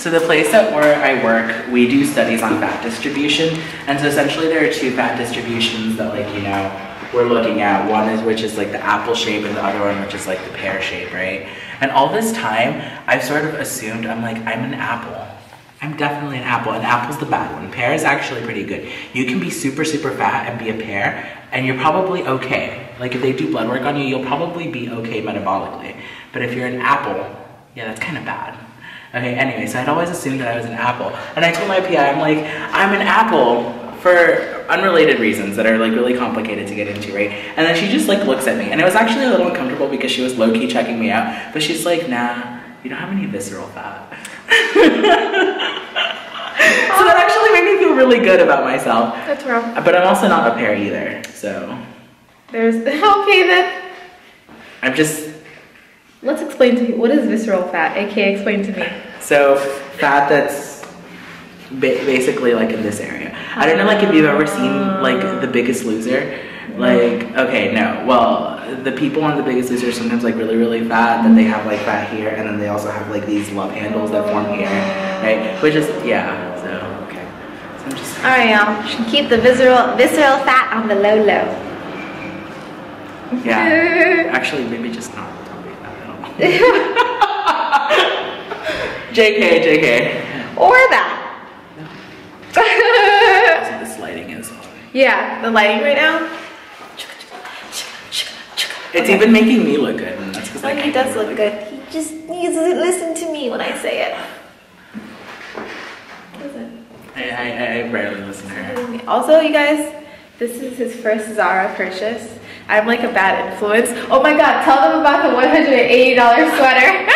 So the place where I work, we do studies on fat distribution. And so essentially there are two fat distributions that, like, you know, we're looking at. One is which is like the apple shape, and the other one which is like the pear shape, right? And all this time, I've sort of assumed, I'm like, I'm an apple. I'm definitely an apple, and apple's the bad one. Pear is actually pretty good. You can be super, super fat and be a pear, and you're probably okay. Like if they do blood work on you, you'll probably be okay metabolically. But if you're an apple, yeah, that's kind of bad. Okay, anyway, so I'd always assumed that I was an apple. And I told my PI, I'm like, I'm an apple for unrelated reasons that are like really complicated to get into, right? And then she just like looks at me, and it was actually a little uncomfortable because she was low-key checking me out, but she's like, nah, you don't have any visceral fat. So that actually made me feel really good about myself. That's wrong. But I'm also not a pear either, so. There's, okay then. I'm just. Let's explain to me, what is visceral fat? AKA explain to me. So fat that's basically like in this area. I don't know like if you've ever seen like The Biggest Loser. Like, okay, no. Well, the people on The Biggest Loser are sometimes like really, really fat, then they have like fat here, and then they also have like these love handles that form here, right? Which is, yeah, so, okay. So I'm just... Alright, y'all. Should keep the visceral fat on the low. Yeah. Actually, maybe just not. Don't be fat at all. JK. Or that. Also, this lighting is... Yeah, the lighting right now. It's even making me look good, and that's because he does look good. He just needs to listen to me when I say it. I rarely listen to her. Also, you guys, this is his first Zara purchase. I'm like a bad influence. Oh my god, tell them about the $180 sweater.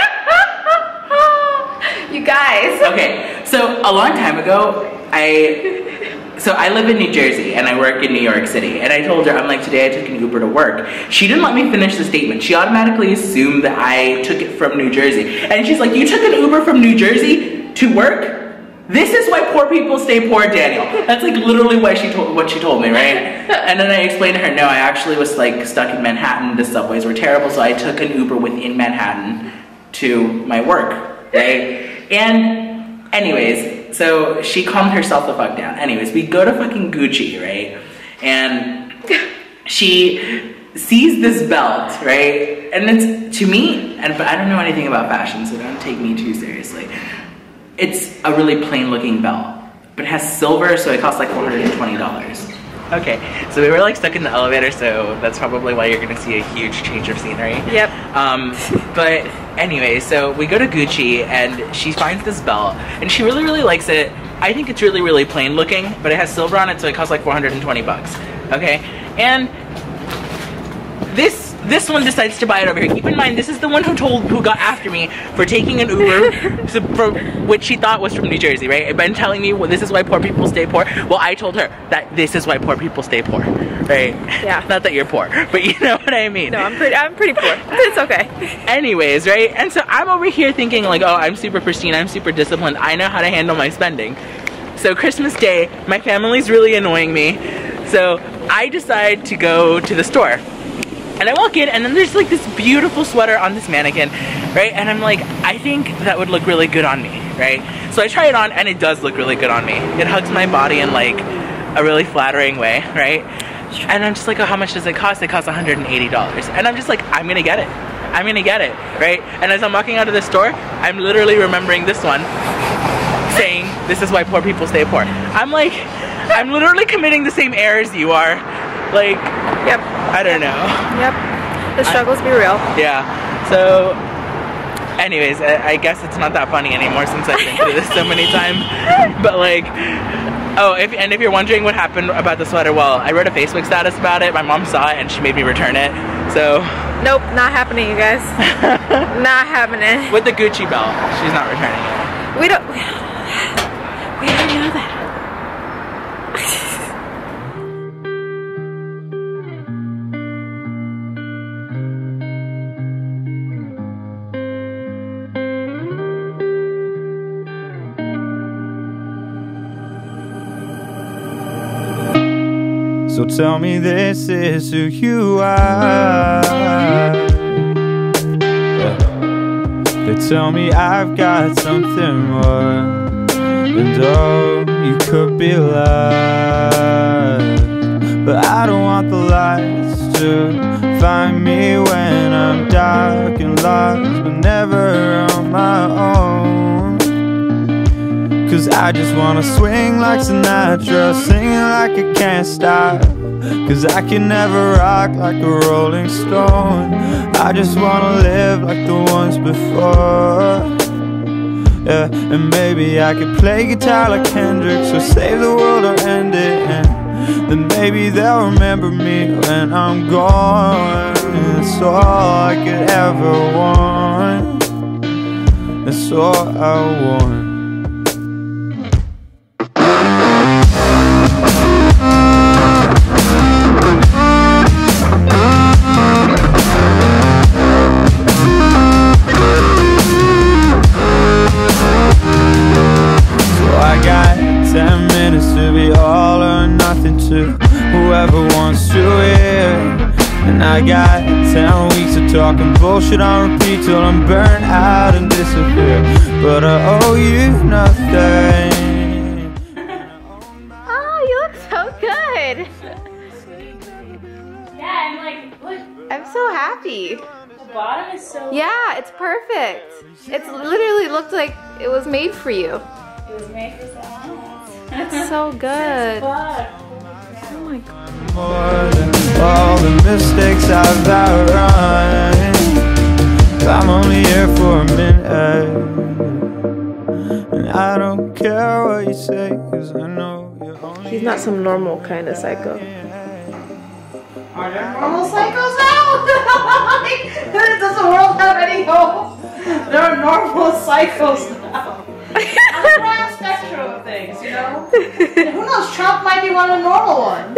You guys. Okay, so a long time ago, I live in New Jersey and I work in New York City, and I told her, I'm like, today I took an Uber to work. She didn't let me finish the statement. She automatically assumed that I took it from New Jersey. And she's like, you took an Uber from New Jersey to work? This is why poor people stay poor, Daniel. That's like literally what she told me, right? And then I explained to her, no, I actually was like stuck in Manhattan. The subways were terrible, so I took an Uber within Manhattan to my work, right? And anyways, so she calmed herself the fuck down. Anyways, we go to fucking Gucci, right? And she sees this belt, right? And it's, to me, but I don't know anything about fashion, so don't take me too seriously. It's a really plain looking belt, but it has silver, so it costs like $420. Okay, so we were like stuck in the elevator, so that's probably why you're gonna see a huge change of scenery. Yep. But anyway, so we go to Gucci and she finds this belt and she really, really likes it. I think it's really, really plain looking, but it has silver on it, so it costs like 420 bucks. Okay, and this one decides to buy it over here. Keep in mind, this is the one who got after me for taking an Uber, for which she thought was from New Jersey, right? And telling me, well, this is why poor people stay poor. Well, I told her that this is why poor people stay poor, right? Yeah. Not that you're poor, but you know what I mean. No, I'm pretty poor. It's okay. Anyways, right? And so I'm over here thinking like, oh, I'm super pristine, I'm super disciplined, I know how to handle my spending. So Christmas Day, my family's really annoying me, so I decide to go to the store. And I walk in, and then there's like this beautiful sweater on this mannequin, right? And I'm like, I think that would look really good on me, right? So I try it on, and it does look really good on me. It hugs my body in like a really flattering way, right? And I'm just like, oh, how much does it cost? It costs $180. And I'm just like, I'm gonna get it. I'm gonna get it, right? And as I'm walking out of the store, I'm literally remembering this one, saying, this is why poor people stay poor. I'm like, I'm literally committing the same errors you are. Like, yep. I don't know. Yep. The struggles be real. Yeah. So, anyways, I guess it's not that funny anymore since I've been through this so many times. But like, oh, if you're wondering what happened about the sweater, well, I wrote a Facebook status about it. My mom saw it and she made me return it. So. Nope, not happening, you guys. Not happening. With the Gucci belt, she's not returning it. We don't know that. So tell me this is who you are, yeah. The tell me I've got something more. And oh, you could be loved, but I don't want the lights to find me when I'm dark and lost, but never on my own. Cause I just wanna swing like Sinatra, singing like I can't stop. Cause I can never rock like a rolling stone. I just wanna live like the ones before. Yeah, and maybe I could play guitar like Hendrix, or save the world or end it, and then maybe they'll remember me when I'm gone. That's all I could ever want. That's all I want. Whoever wants to hear. And I got 10 weeks of talking bullshit on repeat till I'm burnt out and disappear. But I owe you nothing. Oh, you look so good. Yeah, and like, look. I'm so happy. The bottom is so... Yeah, it's perfect. It's literally looked like it was made for you. It was made for someone else. It's so good. But Oh my god. More than all the mistakes I've outrun. I'm only here for a minute, and I don't care what you say, cause I know you're only. He's not some normal kind of psycho. Are there normal psychos now? Does the world have any hope? There are normal psychos now. On the broad spectrum of things, you know? And who knows, Trump might be one of the normal ones.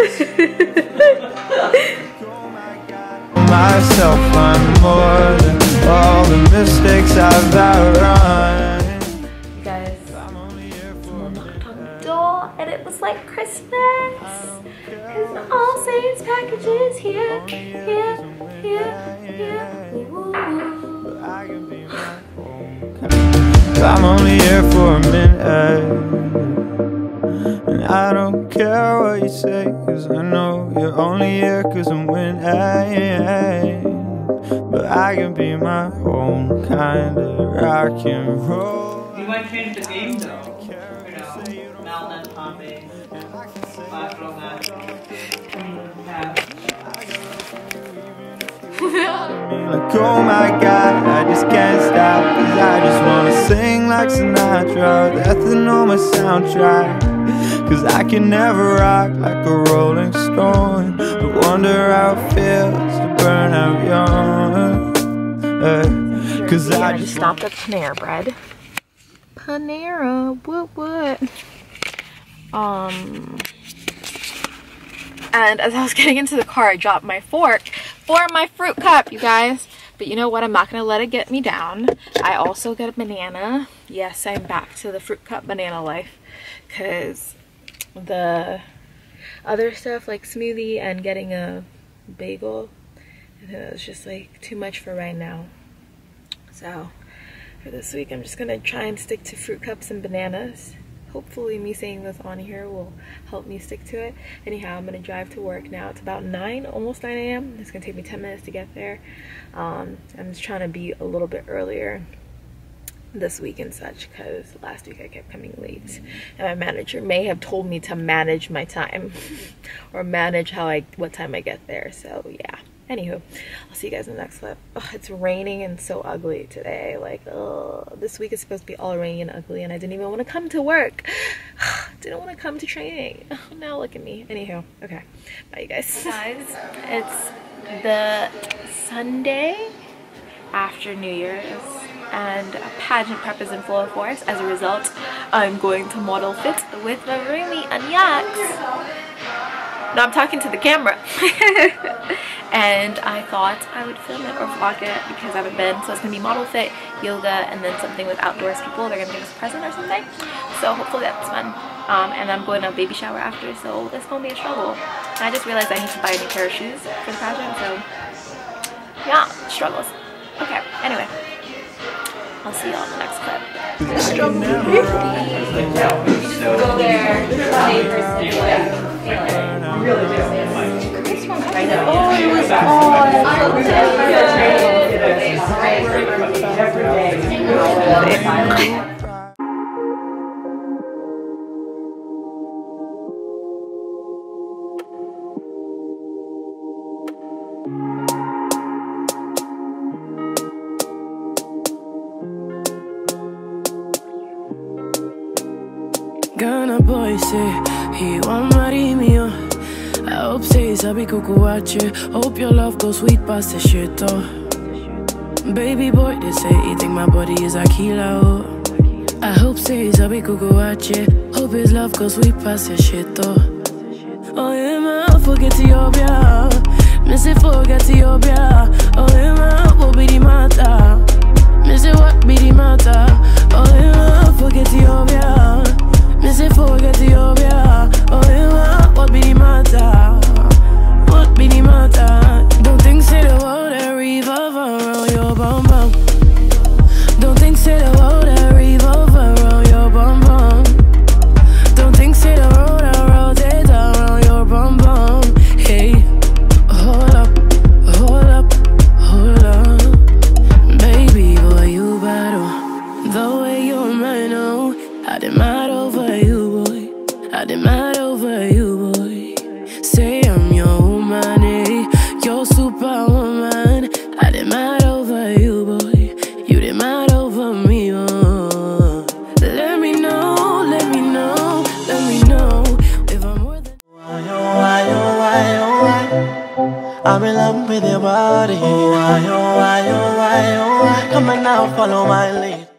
Myself, I'm more than all the mistakes I've outrun. You guys, someone knocked on the door and it was like Christmas. Cause All Saints packages here, here, here, here. Ooh. I'm only here for a minute, and I don't care what you say, cause I know you're only here cause I'm winning. But I can be my own kind of rock and roll. You might change the game though. You know, Melon, Tommy, Natural. Like, oh my god, I just can't stop, cause I just wanna sing like Sinatra, death and on my soundtrack. Cause I can never rock like a rolling stone, but wonder how it feels to burn out young. Cause I just stopped at Panera Bread. Panera, what? And as I was getting into the car, I dropped my fork for my fruit cup, you guys. But you know what? I'm not gonna let it get me down. I also got a banana. Yes, I'm back to the fruit cup banana life, because the other stuff like smoothie and getting a bagel, I think that was just like too much for right now. So for this week, I'm just gonna try and stick to fruit cups and bananas. Hopefully me saying this on here will help me stick to it. Anyhow, I'm gonna drive to work now. It's about 9, almost 9 a.m. It's gonna take me 10 minutes to get there. I'm just trying to be a little bit earlier this week and such, because last week I kept coming late. And my manager may have told me to manage my time or manage what time I get there. So yeah. Anywho, I'll see you guys in the next clip. Oh, it's raining and so ugly today. Like, oh, this week is supposed to be all rainy and ugly, and I didn't even want to come to work. Didn't want to come to training. Now look at me. Anywho, okay. Bye, you guys. Guys, it's the Sunday after New Year's, and a pageant prep is in full force. As a result, I'm going to model fit with my roomie and Yax. No, I'm talking to the camera. And I thought I would film it or vlog it because I haven't been. So it's gonna be model fit, yoga, and then something with outdoors people. They're gonna give us a present or something. So hopefully that's fun. And I'm going to a baby shower after, so it's gonna be a struggle. And I just realized I need to buy a new pair of shoes for the pageant, so yeah, struggles. Okay, anyway. I'll see y'all in the next clip. Go there, stay for I know. Oh, it was Ghana boy say he want marry me, oh. I hope say sabi kukuwache. Hope your love goes sweet past the shit, oh. Baby boy, they say he think my body is a killer, oh. I hope say sabi kukuwache. Hope his love goes sweet past the shit, oh. Oh yeah, man, forget Ethiopia. Missy forget Ethiopia. Oh yeah, man, what be the matter? Missy what be the matter? Oh yeah, man, forget Ethiopia. Missy forget Ethiopia. Oh yeah, what be the matter? What be the matter? Don't think say the world that revolve around your bum bum. Don't think say the world that revolve around your bum bum. Don't think say the world that rotate around your bum bum. Hey, hold up, hold up, hold up. Baby boy, you battle the way you're mine, oh. I demand over you, boy. I demand over you, boy. Say I'm your woman, eh? Your superwoman. I demand over you, boy. You demand over me, oh. Let me know, let me know, let me know if I'm worth it. I'm in love with your body. Come on now, follow my lead.